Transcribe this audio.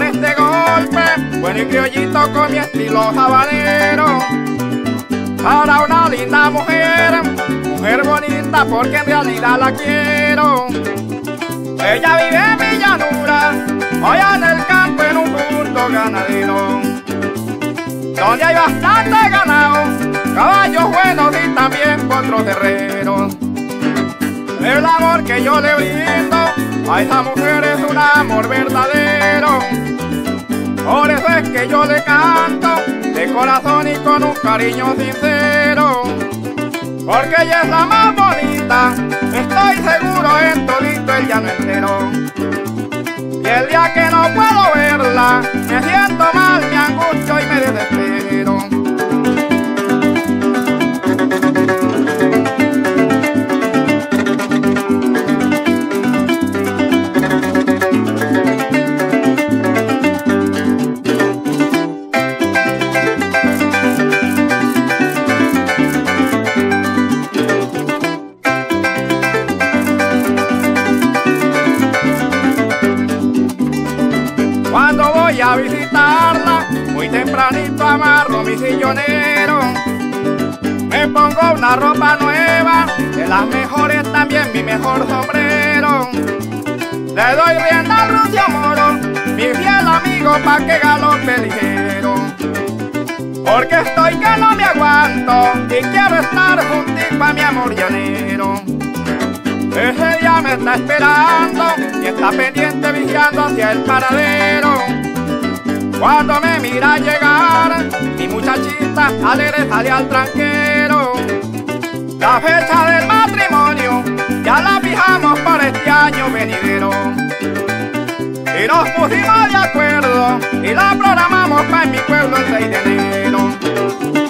este golpe, bueno y criollito con mi estilo habanero. Para una linda mujer, mujer bonita porque en realidad la quiero. Ella vive en mi llanura, allá en el campo en un punto ganadero, donde hay bastante ganado, caballos buenos y también potros terreros. El amor que yo le brindo a esa mujer es un amor verdadero. Por eso es que yo le canto de corazón y con un cariño sincero, porque ella es la más bonita, estoy seguro en todito el llano entero. Y el día que no puedo verla, me siento mal, me angustio y me desespero. Cuando voy a visitarla, muy tempranito amarro mi sillonero. Me pongo una ropa nueva, de las mejores también mi mejor sombrero. Le doy rienda al rucio moro, mi fiel amigo pa' que galope ligero. Porque estoy que no me aguanto y quiero estar juntito a mi amor llanero. Ese día me está esperando y está pendiente vigiando hacia el paradero. Cuando me mira llegar, mi muchachita alegre sale al tranquero. La fecha del matrimonio ya la fijamos para este año venidero. Y nos pusimos de acuerdo y la programamos para en mi pueblo el 6 de enero.